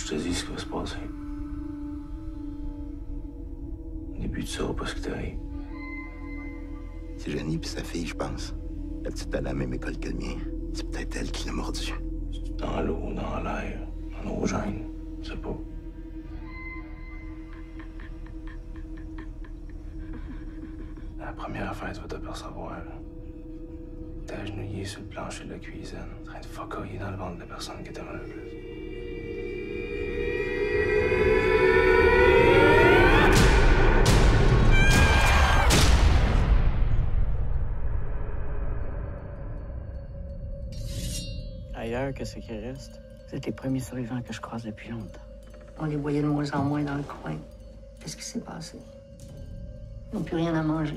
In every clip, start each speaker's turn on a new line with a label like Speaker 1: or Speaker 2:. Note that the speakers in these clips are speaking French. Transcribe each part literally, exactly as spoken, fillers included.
Speaker 1: je te dis ce qui va se passer. Au début, tu sauras pas ce qui t'arrive.
Speaker 2: C'est Jenny puis sa fille, je pense. La petite à la même école que le mien. C'est peut-être elle qui l'a mordu.
Speaker 1: C'est dans l'eau, dans l'air, dans nos gènes. Je sais pas. La première affaire, tu vas t'apercevoir. T'es agenouillé sur le plancher de la cuisine, en train de focoyer dans le ventre de la personne qui t'aime le plus.
Speaker 3: Ailleurs, qu'est-ce qui reste?
Speaker 4: Vous êtes les premiers survivants que je croise depuis longtemps. On les voyait de moins en moins dans le coin. Qu'est-ce qui s'est passé? Ils n'ont plus rien à manger.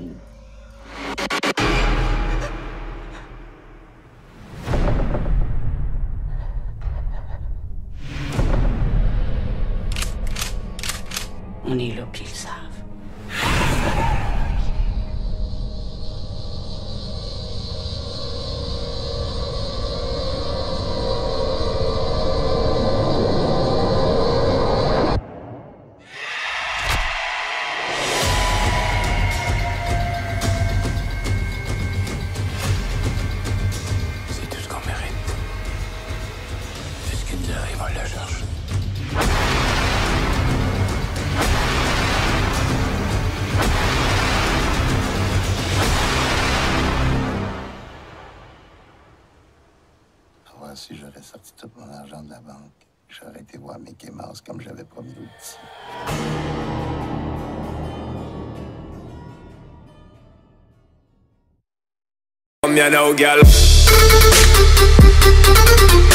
Speaker 4: On est là, puis ils le savent.
Speaker 1: C'est tout ce qu'on mérite. C'est ce qui nous arrive, on la cherche.
Speaker 2: Ah, si j'aurais sorti tout mon argent de la banque, j'aurais été voir Mickey Mouse comme j'avais promis au petit.
Speaker 5: Come here now, girl.